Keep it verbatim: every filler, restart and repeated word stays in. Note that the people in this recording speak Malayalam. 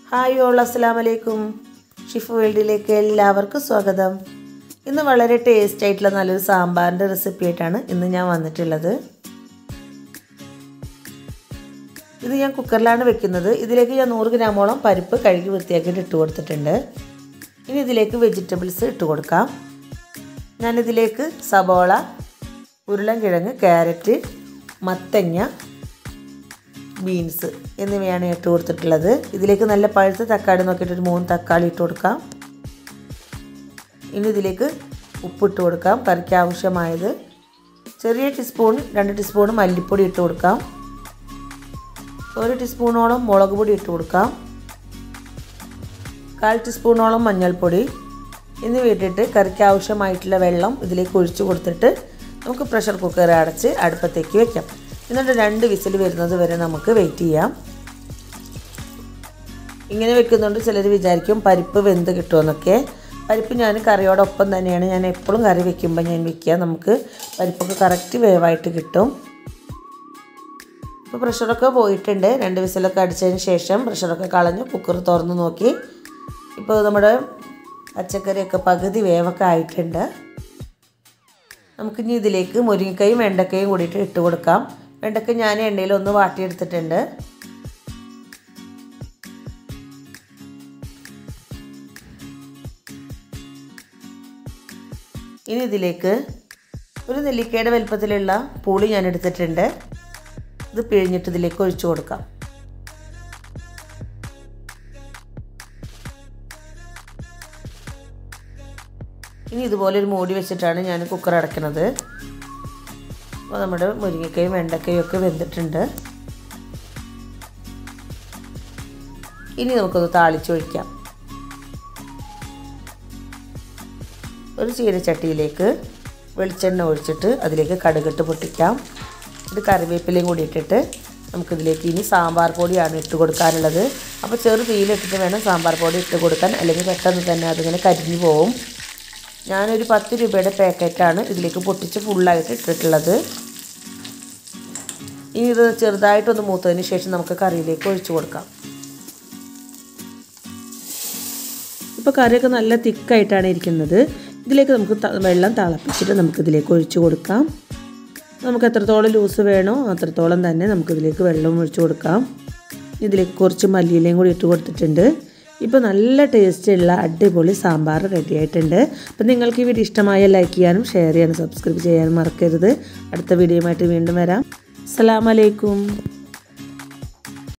ഹായ് ഓൾ, അസ്സലാമു അലൈക്കും. ഷിഫ് വേൾഡിലേക്ക് എല്ലാവർക്കും സ്വാഗതം. ഇന്ന് വളരെ ടേസ്റ്റ് ആയിട്ടുള്ള നല്ലൊരു സാമ്പാറിൻ്റെ റെസിപ്പി ആയിട്ടാണ് ഇന്ന് ഞാൻ വന്നിട്ടുള്ളത്. ഇത് ഞാൻ കുക്കറിലാണ് വെക്കുന്നത്. ഇതിലേക്ക് ഞാൻ നൂറ് ഗ്രാമോളം പരിപ്പ് കഴുകി വൃത്തിയാക്കിയിട്ട് ഇട്ട് കൊടുത്തിട്ടുണ്ട്. ഇനി ഇതിലേക്ക് വെജിറ്റബിൾസ് ഇട്ട് കൊടുക്കാം. ഞാനിതിലേക്ക് സബോള, ഉരുളൻകിഴങ്ങ്, ക്യാരറ്റ്, മത്തങ്ങ, ബീൻസ് എന്നിവയാണ് ഇട്ട് കൊടുത്തിട്ടുള്ളത്. ഇതിലേക്ക് നല്ല പഴുത്ത തക്കാളി നോക്കിയിട്ട് ഒരു മൂന്ന് തക്കാളി ഇട്ട് കൊടുക്കാം. ഇനി ഇതിലേക്ക് ഉപ്പിട്ട് കൊടുക്കാം, കറിക്ക് ആവശ്യമായത്. ചെറിയ ടീസ്പൂൺ രണ്ട് ടീസ്പൂൺ മല്ലിപ്പൊടി ഇട്ട് കൊടുക്കാം. ഒരു ടീസ്പൂണോളം മുളക് പൊടി ഇട്ട് കൊടുക്കാം. കാൽ ടീസ്പൂണോളം മഞ്ഞൾപ്പൊടി എന്നിവ ഇട്ടിട്ട് കറിക്ക് ആവശ്യമായിട്ടുള്ള വെള്ളം ഇതിലേക്ക് ഒഴിച്ചു കൊടുത്തിട്ട് നമുക്ക് പ്രഷർ കുക്കർ അടച്ച് അടുപ്പത്തേക്ക് വയ്ക്കാം. എന്നിട്ട് രണ്ട് വിസിൽ വരുന്നത് വരെ നമുക്ക് വെയിറ്റ് ചെയ്യാം. ഇങ്ങനെ വെക്കുന്നുണ്ട് ചിലർ വിചാരിക്കും പരിപ്പ് വെന്ത് കിട്ടുമെന്നൊക്കെ. പരിപ്പ് ഞാൻ കറിയോടൊപ്പം തന്നെയാണ് ഞാൻ എപ്പോഴും കറി വെക്കുമ്പോൾ ഞാൻ വെക്കുക. നമുക്ക് പരിപ്പൊക്കെ കറക്റ്റ് വേവായിട്ട് കിട്ടും. ഇപ്പോൾ പ്രഷറൊക്കെ പോയിട്ടുണ്ട്. രണ്ട് വിസിലൊക്കെ അടിച്ചതിന് ശേഷം പ്രഷറൊക്കെ കളഞ്ഞ് കുക്കർ തുറന്ന് നോക്കി. ഇപ്പോൾ നമ്മുടെ പച്ചക്കറിയൊക്കെ പകുതി വേവൊക്കെ ആയിട്ടുണ്ട്. നമുക്കിനി ഇതിലേക്ക് മുരിങ്ങക്കയും വെണ്ടക്കയും കൂടിയിട്ട് ഇട്ട് കൊടുക്കാം. വെണ്ടക്ക ഞാൻ എണ്ണയിൽ ഒന്ന് വാട്ടിയെടുത്തിട്ടുണ്ട്. ഇനി ഇതിലേക്ക് ഒരു നെല്ലിക്കയുടെ വലുപ്പത്തിലുള്ള പുളി ഞാൻ എടുത്തിട്ടുണ്ട്. ഇത് പിഴിഞ്ഞിട്ട് ഇതിലേക്ക് ഒഴിച്ചു കൊടുക്കാം. ഇനി ഇതുപോലെ ഒരു മൂടി വെച്ചിട്ടാണ് ഞാൻ കുക്കർ അടയ്ക്കുന്നത്. അപ്പോൾ നമ്മുടെ മുരിങ്ങക്കയും വെണ്ടക്കയും ഒക്കെ വെന്തിട്ടുണ്ട്. ഇനി നമുക്കൊന്ന് താളിച്ചൊഴിക്കാം. ഒരു ചീനച്ചട്ടിയിലേക്ക് വെളിച്ചെണ്ണ ഒഴിച്ചിട്ട് അതിലേക്ക് കടുകിട്ട് പൊട്ടിക്കാം. ഇത് കറിവേപ്പിലയും കൂടി ഇട്ടിട്ട് നമുക്കിതിലേക്ക് ഇനി സാമ്പാർ പൊടിയാണ് ഇട്ട് കൊടുക്കാനുള്ളത്. അപ്പോൾ ചെറു തീയിലിട്ടിട്ട് വേണം സാമ്പാർ പൊടി ഇട്ട് കൊടുക്കാൻ, അല്ലെങ്കിൽ പെട്ടെന്ന് തന്നെ അതിങ്ങനെ കരിഞ്ഞു പോവും. ഞാനൊരു പത്ത് രൂപയുടെ പാക്കറ്റാണ് ഇതിലേക്ക് പൊട്ടിച്ച് ഫുള്ളായിട്ട് ഇട്ടിട്ടുള്ളത്. ഇനി ഇത് ചെറുതായിട്ടൊന്ന് മൂത്തതിന് ശേഷം നമുക്ക് കറിയിലേക്ക് ഒഴിച്ചു കൊടുക്കാം. ഇപ്പോൾ കറിയൊക്കെ നല്ല തിക്കായിട്ടാണ് ഇരിക്കുന്നത്. ഇതിലേക്ക് നമുക്ക് വെള്ളം തിളപ്പിച്ചിട്ട് നമുക്കിതിലേക്ക് ഒഴിച്ചു കൊടുക്കാം. നമുക്ക് എത്രത്തോളം ലൂസ് വേണോ അത്രത്തോളം തന്നെ നമുക്കിതിലേക്ക് വെള്ളം ഒഴിച്ചു കൊടുക്കാം. ഇതിലേക്ക് കുറച്ച് മല്ലിയിലയും കൂടി ഇട്ട് കൊടുത്തിട്ടുണ്ട്. ഇപ്പോൾ നല്ല ടേസ്റ്റുള്ള അടിപൊളി സാമ്പാർ റെഡി ആയിട്ടുണ്ട്. അപ്പോൾ നിങ്ങൾക്ക് ഈ വീഡിയോ ഇഷ്ടമായ ലൈക്ക് ചെയ്യാനും ഷെയർ ചെയ്യാനും സബ്സ്ക്രൈബ് ചെയ്യാനും മറക്കരുത്. അടുത്ത വീഡിയോയുമായിട്ട് വീണ്ടും വരാം. അസ്സലാമു അലൈക്കും.